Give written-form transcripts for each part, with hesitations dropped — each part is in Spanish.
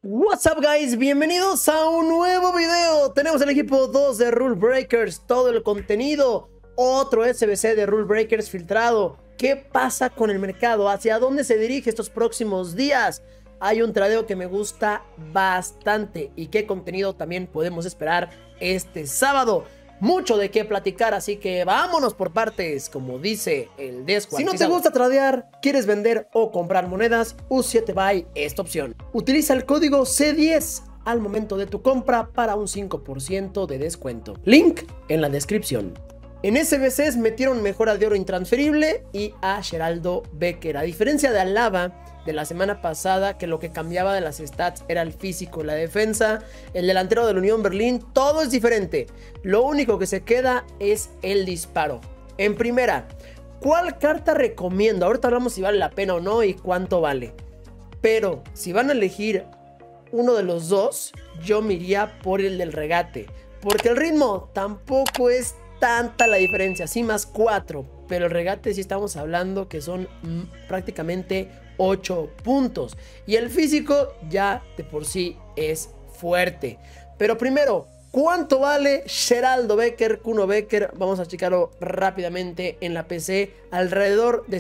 What's up guys, bienvenidos a un nuevo video. Tenemos el equipo 2 de Rule Breakers, todo el contenido, otro SBC de Rule Breakers filtrado. ¿Qué pasa con el mercado? ¿Hacia dónde se dirige estos próximos días? Hay un tradeo que me gusta bastante y qué contenido también podemos esperar este sábado. Mucho de qué platicar, así que vámonos por partes, como dice el descuartizado. Si no te gusta tradear, quieres vender o comprar monedas, U7Buy esta opción. Utiliza el código C10 al momento de tu compra para un 5% de descuento. Link en la descripción. En SBCs metieron mejora de oro intransferible y a Geraldo Becker. A diferencia de Alaba de la semana pasada, que lo que cambiaba de las stats era el físico y la defensa, el delantero del Unión Berlín, todo es diferente. Lo único que se queda es el disparo. En primera, ¿cuál carta recomiendo? Ahorita hablamos si vale la pena o no y cuánto vale. Pero si van a elegir uno de los dos, yo me iría por el del regate. Porque el ritmo tampoco es tanta la diferencia, sí más 4. Pero el regate sí estamos hablando que son prácticamente 8 puntos. Y el físico ya de por sí es fuerte. Pero primero, ¿cuánto vale Geraldo Becker, Kuno Becker? Vamos a checarlo rápidamente en la PC. Alrededor de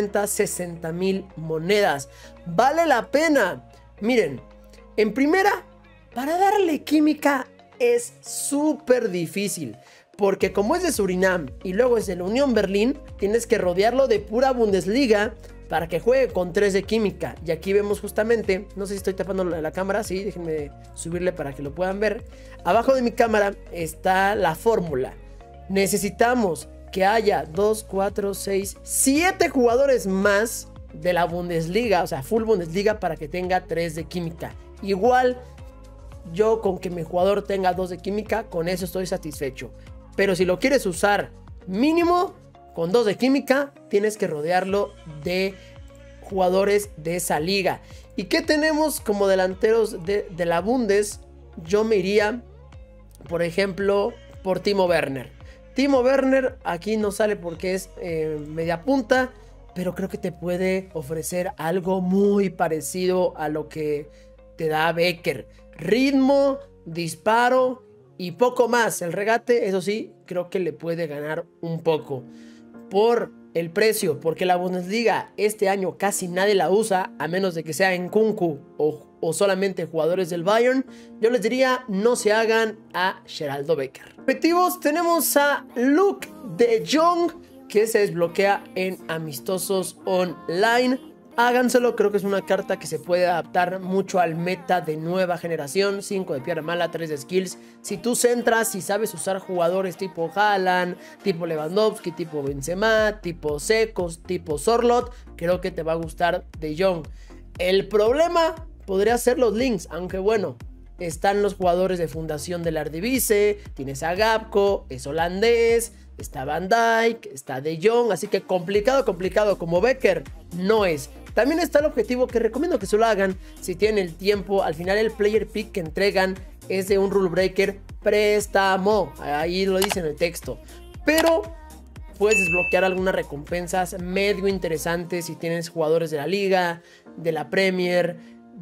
50-60 mil monedas. ¿Vale la pena? Miren, en primera, para darle química es súper difícil. Porque como es de Surinam y luego es de la Unión Berlín, tienes que rodearlo de pura Bundesliga para que juegue con 3 de química. Y aquí vemos justamente, no sé si estoy tapando la cámara, sí, déjenme subirle para que lo puedan ver. Abajo de mi cámara está la fórmula. Necesitamos que haya 2, 4, 6, 7 jugadores más de la Bundesliga, o sea, full Bundesliga para que tenga 3 de química. Igual, yo con que mi jugador tenga 2 de química, con eso estoy satisfecho. Pero si lo quieres usar mínimo con 2 de química, tienes que rodearlo de jugadores de esa liga. ¿Y qué tenemos como delanteros de la Bundes? Yo me iría, por ejemplo, por Timo Werner. Timo Werner aquí no sale porque es media punta, pero creo que te puede ofrecer algo muy parecido a lo que te da Becker. Ritmo, disparo y poco más. El regate, eso sí, creo que le puede ganar un poco. Por el precio, porque la Bundesliga este año casi nadie la usa, a menos de que sea en Nkunku o solamente jugadores del Bayern, yo les diría no se hagan a Geraldo Becker. Objetivos, tenemos a Luke de Jong, que se desbloquea en amistosos online. Háganselo, creo que es una carta que se puede adaptar mucho al meta de nueva generación. 5 de piedra mala, 3 de skills. Si tú centras y sabes usar jugadores tipo Haaland, tipo Lewandowski, tipo Benzema, tipo Secos, tipo Sorloth, creo que te va a gustar De Jong. El problema podría ser los links, aunque bueno, están los jugadores de fundación del Eredivisie, tienes a Gapco, es holandés, está Van Dijk, está De Jong, así que complicado como Becker no es. También está el objetivo que recomiendo que se lo hagan si tienen el tiempo. Al final el player pick que entregan es de un Rule Breaker préstamo, ahí lo dice en el texto. Pero puedes desbloquear algunas recompensas medio interesantes si tienes jugadores de la liga, de la Premier,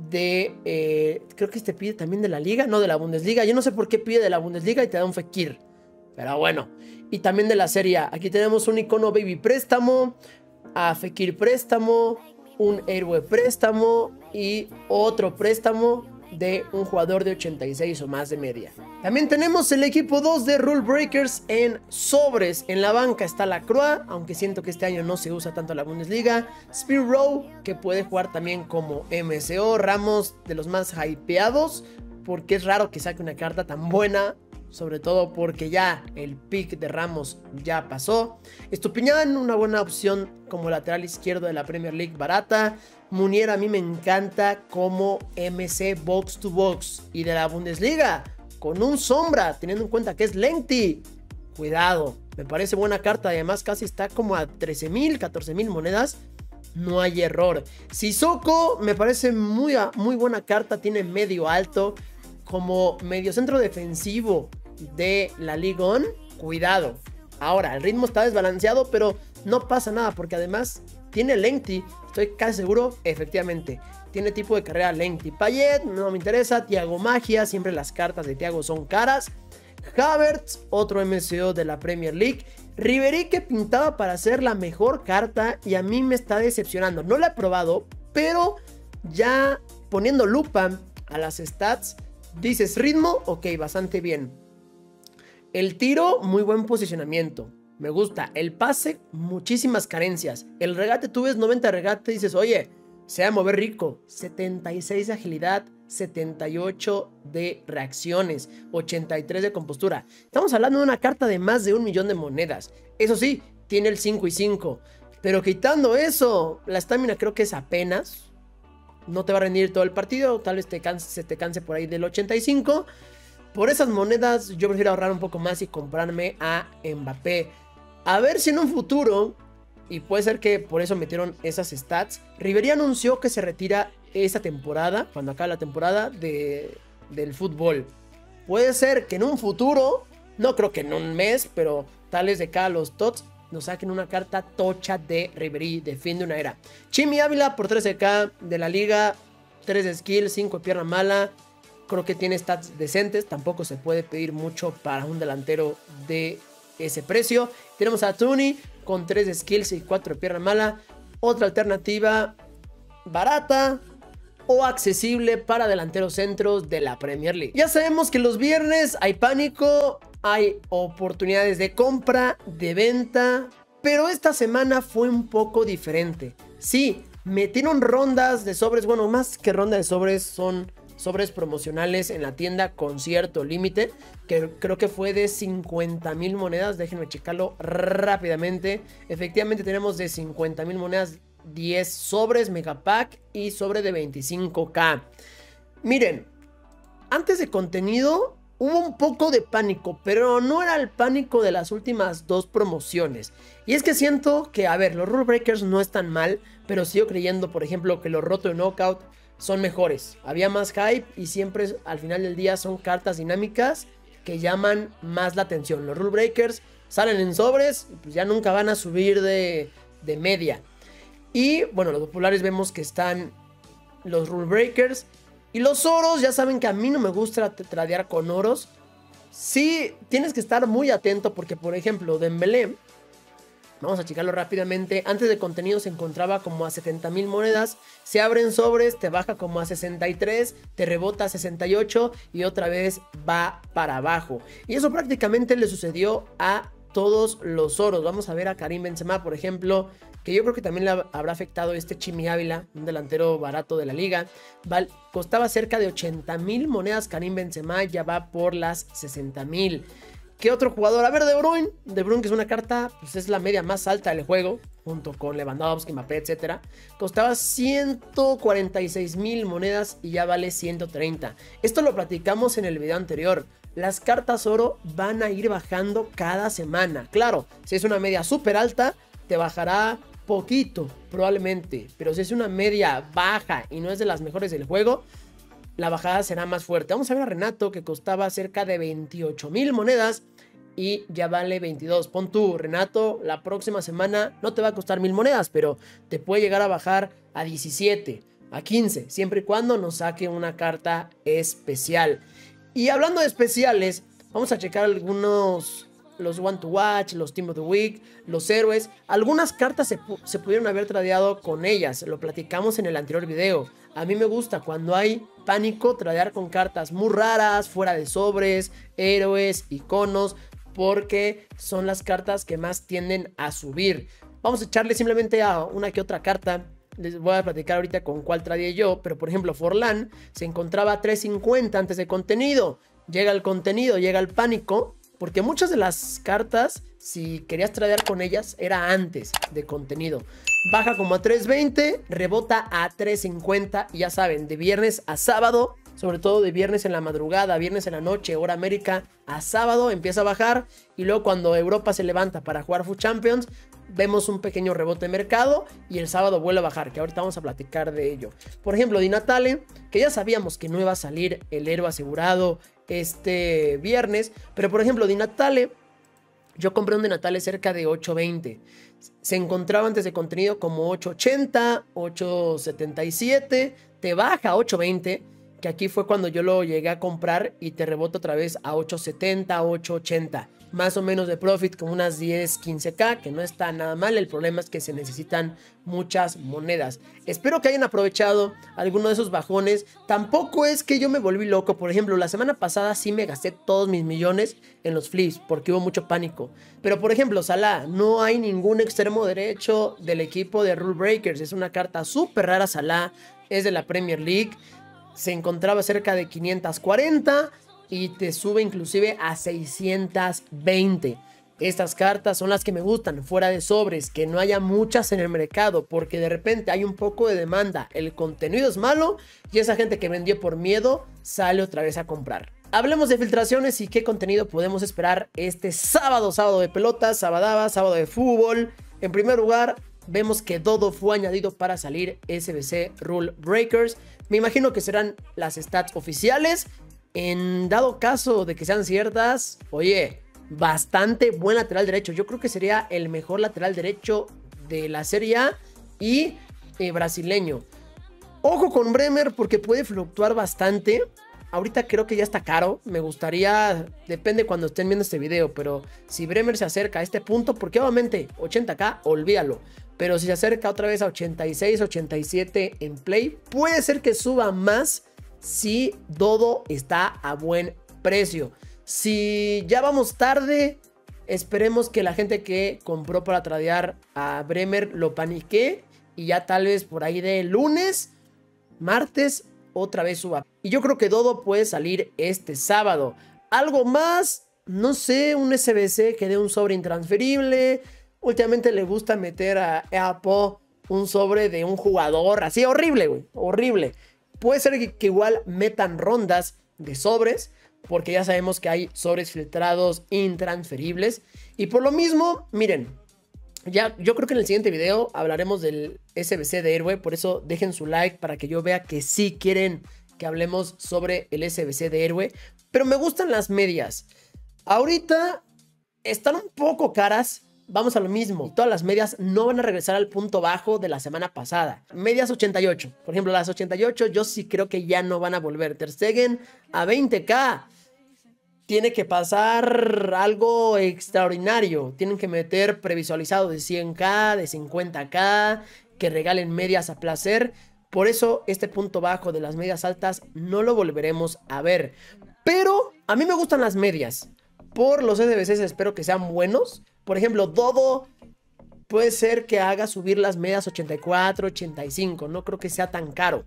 creo que te pide también de la liga, no de la Bundesliga. Yo no sé por qué pide de la Bundesliga y te da un Fekir, pero bueno. Y también de la Serie A. Aquí tenemos un icono Baby préstamo, a Fekir préstamo, un héroe préstamo y otro préstamo de un jugador de 86 o más de media. También tenemos el equipo 2 de Rule Breakers en sobres. En la banca está la Croix, aunque siento que este año no se usa tanto la Bundesliga. Spear Row, que puede jugar también como MSO. Ramos, de los más hypeados, porque es raro que saque una carta tan buena, sobre todo porque ya el pick de Ramos ya pasó. Estupiñán, una buena opción como lateral izquierdo de la Premier League, barata. Munier a mí me encanta como MC box to box. Y de la Bundesliga, con un sombra, teniendo en cuenta que es lengthy. Cuidado, me parece buena carta. Además casi está como a 13 mil, 14 mil monedas. No hay error. Sissoko me parece muy buena carta. Tiene medio alto como medio centro defensivo de la Ligue 1, cuidado. Ahora, el ritmo está desbalanceado, pero no pasa nada porque además Tiene lengthy, estoy casi seguro, efectivamente. Tiene tipo de carrera lengthy. Payet, no me interesa. Thiago Magia, siempre las cartas de Thiago son caras. Havertz, otro MCO de la Premier League. Ribery, que pintaba para ser la mejor carta y a mí me está decepcionando. No la he probado, pero ya poniendo lupa a las stats, dices ritmo, ok, bastante bien. El tiro, muy buen posicionamiento. Me gusta. El pase, muchísimas carencias. El regate, tú ves 90 regate y dices, oye, se va a mover rico. 76 de agilidad, 78 de reacciones, 83 de compostura. Estamos hablando de una carta de más de 1 millón de monedas. Eso sí, tiene el 5 y 5. Pero quitando eso, la estamina creo que es apenas. No te va a rendir todo el partido. Tal vez se te canse por ahí del 85. Por esas monedas yo prefiero ahorrar un poco más y comprarme a Mbappé. A ver si en un futuro, y puede ser que por eso metieron esas stats, Ribery anunció que se retira esta temporada, cuando acabe la temporada del fútbol. Puede ser que en un futuro, no creo que en un mes, pero tal vez de cada los TOTS nos saquen una carta tocha de Ribery de fin de una era. Chimi Ávila por 13k de la liga, 3 de skill, 5 de pierna mala. Creo que tiene stats decentes, tampoco se puede pedir mucho para un delantero de ese precio. Tenemos a Tuni con 3 de skills y 4 de pierna mala. Otra alternativa barata o accesible para delanteros centros de la Premier League. Ya sabemos que los viernes hay pánico, hay oportunidades de compra, de venta, pero esta semana fue un poco diferente. Sí, metieron rondas de sobres, bueno, más que ronda de sobres son sobres promocionales en la tienda con cierto límite, que creo que fue de 50,000 monedas. Déjenme checarlo rápidamente. Efectivamente tenemos de 50,000 monedas 10 sobres megapack y sobre de 25k. Miren, antes de contenido hubo un poco de pánico, pero no era el pánico de las últimas 2 promociones. Y es que siento que, a ver, los Rule Breakers no están mal, pero sigo creyendo, por ejemplo, que los Roto de Knockout son mejores. Había más hype y siempre al final del día son cartas dinámicas que llaman más la atención. Los Rule Breakers salen en sobres y pues ya nunca van a subir de media. Y bueno, los populares vemos que están los Rule Breakers. Y los oros, ya saben que a mí no me gusta tradear con oros. Sí, tienes que estar muy atento porque, por ejemplo, Dembélé, vamos a checarlo rápidamente, antes de contenido se encontraba como a 70,000 monedas, se abren sobres, te baja como a 63, te rebota a 68 y otra vez va para abajo. Y eso prácticamente le sucedió a todos los oros. Vamos a ver a Karim Benzema, por ejemplo, que yo creo que también le habrá afectado este Chimi Ávila, un delantero barato de la liga. Costaba cerca de 80,000 monedas Karim Benzema, ya va por las 60,000. ¿Qué otro jugador? A ver, De Bruyne. De Bruyne, que es una carta, pues es la media más alta del juego, junto con Lewandowski, Mbappé, etc. Costaba 146,000 monedas y ya vale 130. Esto lo platicamos en el video anterior. Las cartas oro van a ir bajando cada semana. Claro, si es una media súper alta, te bajará poquito, probablemente. Pero si es una media baja y no es de las mejores del juego, la bajada será más fuerte. Vamos a ver a Renato, que costaba cerca de 28,000 monedas y ya vale 22. Pon tú, Renato, la próxima semana no te va a costar 1000 monedas, pero te puede llegar a bajar a 17, a 15, siempre y cuando nos saque una carta especial. Y hablando de especiales, vamos a checar algunos, los One to Watch, los Team of the Week, los héroes. Algunas cartas se pudieron haber tradeado con ellas, lo platicamos en el anterior video. A mí me gusta cuando hay pánico tradear con cartas muy raras, fuera de sobres, héroes, iconos, porque son las cartas que más tienden a subir. Vamos a echarle simplemente a una que otra carta. Les voy a platicar ahorita con cuál tradeé yo, pero por ejemplo Forlán se encontraba a 350 antes de contenido. Llega el contenido, llega el pánico, porque muchas de las cartas, si querías tradear con ellas, era antes de contenido. Baja como a 320, rebota a 350 y ya saben, de viernes a sábado, sobre todo de viernes en la madrugada, viernes en la noche, hora América, a sábado empieza a bajar y luego cuando Europa se levanta para jugar FUT Champions, vemos un pequeño rebote de mercado y el sábado vuelve a bajar, que ahorita vamos a platicar de ello. Por ejemplo, Di Natale, que ya sabíamos que no iba a salir el héroe asegurado este viernes, pero por ejemplo Di Natale Yo compré un de Natales cerca de 8.20. Se encontraba antes de contenido como 8.80, 8.77. Te baja a 8.20, que aquí fue cuando yo lo llegué a comprar y te rebota otra vez a 8.70, 8.80. Más o menos de profit, como unas 10, 15k, que no está nada mal. El problema es que se necesitan muchas monedas. Espero que hayan aprovechado alguno de esos bajones. Tampoco es que yo me volví loco. Por ejemplo, la semana pasada sí me gasté todos mis millones en los flips porque hubo mucho pánico. Pero por ejemplo, Salah, no hay ningún extremo derecho del equipo de Rule Breakers. Es una carta súper rara. Salah es de la Premier League. Se encontraba cerca de 540 y te sube inclusive a 620. Estas cartas son las que me gustan, fuera de sobres, que no haya muchas en el mercado, porque de repente hay un poco de demanda, el contenido es malo y esa gente que vendió por miedo sale otra vez a comprar. Hablemos de filtraciones y qué contenido podemos esperar este sábado, sábado de pelotas, sabadaba, sábado de fútbol. En primer lugar, vemos que Dodo fue añadido para salir SBC Rule Breakers. Me imagino que serán las stats oficiales. En dado caso de que sean ciertas, oye, bastante buen lateral derecho. Yo creo que sería el mejor lateral derecho de la Serie A y brasileño. Ojo con Bremer porque puede fluctuar bastante. Ahorita creo que ya está caro. Me gustaría, depende cuando estén viendo este video, pero si Bremer se acerca a este punto, porque obviamente 80k, olvídalo. Pero si se acerca otra vez a 86, 87 en play, puede ser que suba más si Dodo está a buen precio. Si ya vamos tarde, esperemos que la gente que compró para tradear a Bremer lo panique y ya tal vez por ahí de lunes, martes, otra vez suba. Y yo creo que Dodo puede salir este sábado. Algo más, no sé, un SBC que dé un sobre intransferible. Últimamente le gusta meter a Apple un sobre de un jugador así, horrible, güey, horrible. Puede ser que igual metan rondas de sobres, porque ya sabemos que hay sobres filtrados intransferibles. Y por lo mismo, miren, ya yo creo que en el siguiente video hablaremos del SBC de héroe. Por eso dejen su like para que yo vea que sí quieren que hablemos sobre el SBC de héroe. Pero me gustan las medias. Ahorita están un poco caras. Vamos a lo mismo, todas las medias no van a regresar al punto bajo de la semana pasada. Medias 88, por ejemplo, las 88 yo sí creo que ya no van a volver. Ter Stegen a 20k. Tiene que pasar algo extraordinario. Tienen que meter previsualizado de 100k, de 50k, que regalen medias a placer. Por eso este punto bajo de las medias altas no lo volveremos a ver. Pero a mí me gustan las medias. Por los SBCs espero que sean buenos. Por ejemplo, Dodo puede ser que haga subir las medias 84, 85. No creo que sea tan caro.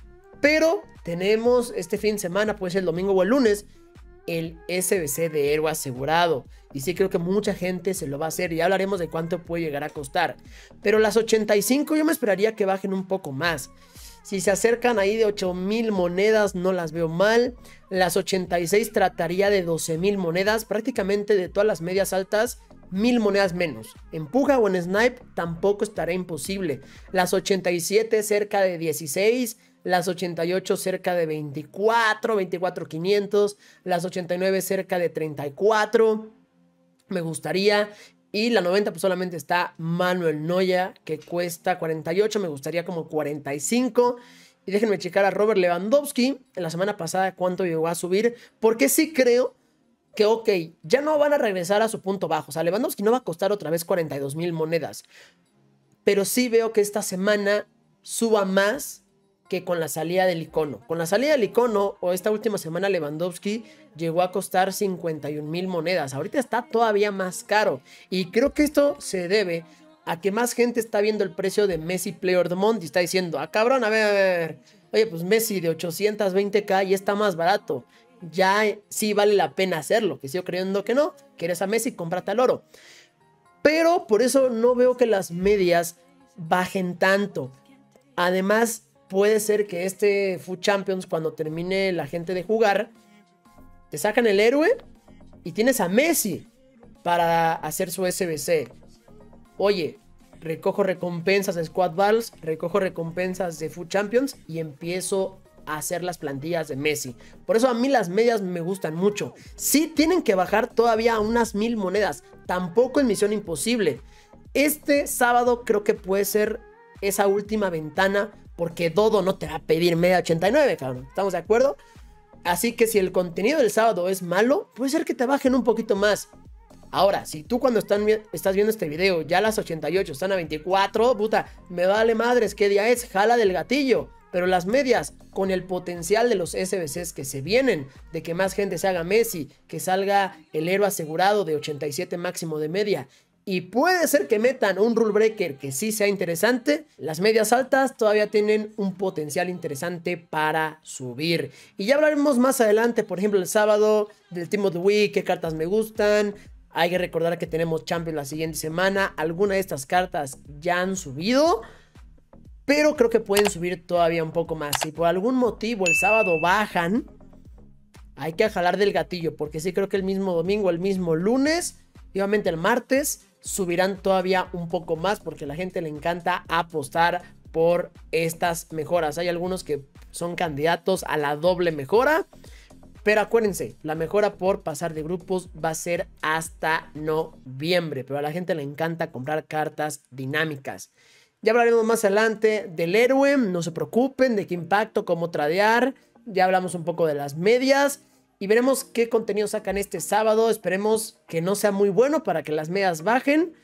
Pero tenemos este fin de semana, puede ser el domingo o el lunes, el SBC de héroe asegurado. Y sí creo que mucha gente se lo va a hacer. Y ya hablaremos de cuánto puede llegar a costar. Pero las 85 yo me esperaría que bajen un poco más. Si se acercan ahí de 8,000 monedas, no las veo mal. Las 86 trataría de 12,000 monedas. Prácticamente de todas las medias altas, 1000 monedas menos. En Puja o en Snipe tampoco estará imposible. Las 87 cerca de 16. Las 88 cerca de 24, 24,500. Las 89 cerca de 34. Me gustaría. Y la 90 pues solamente está Manuel Neuer, que cuesta 48. Me gustaría como 45. Y déjenme checar a Robert Lewandowski en la semana pasada cuánto llegó a subir. Porque sí creo que, ok, ya no van a regresar a su punto bajo. O sea, Lewandowski no va a costar otra vez 42,000 monedas. Pero sí veo que esta semana suba más que con la salida del icono. Con la salida del icono o esta última semana Lewandowski llegó a costar 51,000 monedas. Ahorita está todavía más caro. Y creo que esto se debe a que más gente está viendo el precio de Messi Player of the Month y está diciendo, ah cabrón, a ver. Oye, pues Messi de 820k ya está más barato. Ya sí vale la pena hacerlo. Que sigo creyendo que no. ¿Quieres a Messi? Cómprate al oro. Pero por eso no veo que las medias bajen tanto. Además, puede ser que este Food Champions, cuando termine la gente de jugar, te sacan el héroe y tienes a Messi para hacer su SBC. Oye, recojo recompensas de Squad Battles, recojo recompensas de Food Champions y empiezo a hacer las plantillas de Messi. Por eso a mí las medias me gustan mucho. Sí tienen que bajar todavía a unas 1000 monedas. Tampoco es misión imposible. Este sábado creo que puede ser esa última ventana, porque Dodo no te va a pedir media 89, cabrón. ¿Estamos de acuerdo? Así que si el contenido del sábado es malo, puede ser que te bajen un poquito más. Ahora, si tú cuando estás viendo este video ya las 88 están a 24, puta, me vale madres qué día es, jala del gatillo. Pero las medias, con el potencial de los SBCs que se vienen, de que más gente se haga Messi, que salga el héroe asegurado de 87 máximo de media, y puede ser que metan un rule breaker que sí sea interesante, las medias altas todavía tienen un potencial interesante para subir. Y ya hablaremos más adelante, por ejemplo, el sábado del Team of the Week, qué cartas me gustan. Hay que recordar que tenemos Champions la siguiente semana. Algunas de estas cartas ya han subido, pero creo que pueden subir todavía un poco más. Si por algún motivo el sábado bajan, hay que jalar del gatillo, porque sí creo que el mismo domingo, el mismo lunes y obviamente el martes subirán todavía un poco más, porque a la gente le encanta apostar por estas mejoras. Hay algunos que son candidatos a la doble mejora, pero acuérdense, la mejora por pasar de grupos va a ser hasta noviembre, pero a la gente le encanta comprar cartas dinámicas. Ya hablaremos más adelante del héroe, no se preocupen, de qué impacto, cómo tradear. Ya hablamos un poco de las medias y veremos qué contenido sacan este sábado. Esperemos que no sea muy bueno para que las medias bajen.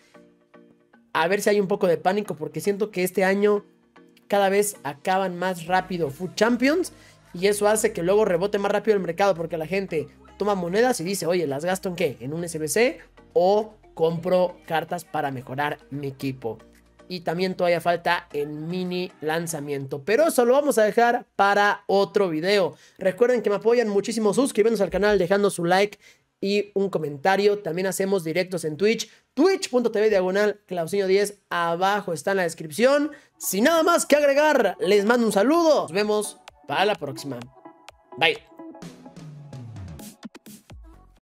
A ver si hay un poco de pánico, porque siento que este año cada vez acaban más rápido Food Champions y eso hace que luego rebote más rápido el mercado, porque la gente toma monedas y dice, oye, ¿las gasto en qué? ¿En un SBC o compro cartas para mejorar mi equipo? Y también todavía falta el mini lanzamiento, pero eso lo vamos a dejar para otro video. Recuerden que me apoyan muchísimo suscribiéndose al canal, dejando su like y un comentario. También hacemos directos en Twitch, twitch.tv/Clausinho10, abajo está en la descripción. Sin nada más que agregar, les mando un saludo. Nos vemos para la próxima. Bye.